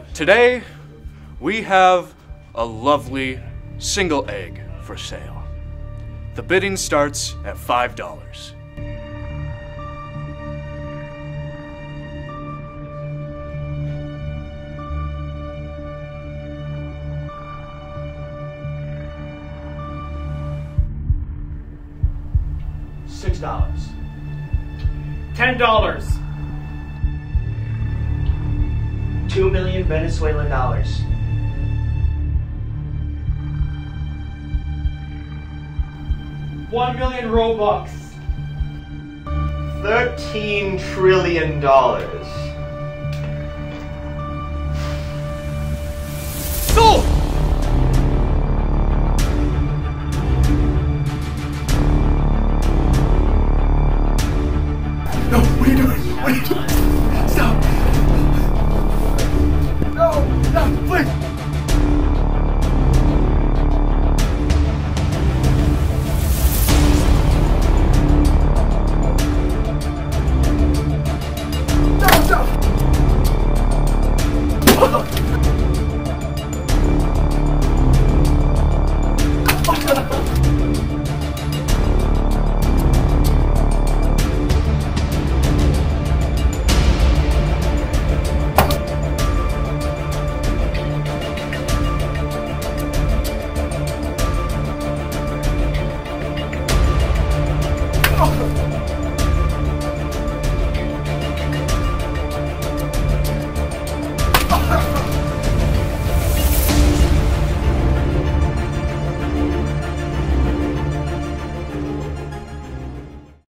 Today, we have a lovely single egg for sale. The bidding starts at $5. $6. $10. 2 million Venezuelan dollars. $1 million Robux. $13 trillion. Sold! No, what are you doing? What are you doing? Stop! No, no, please! Oh!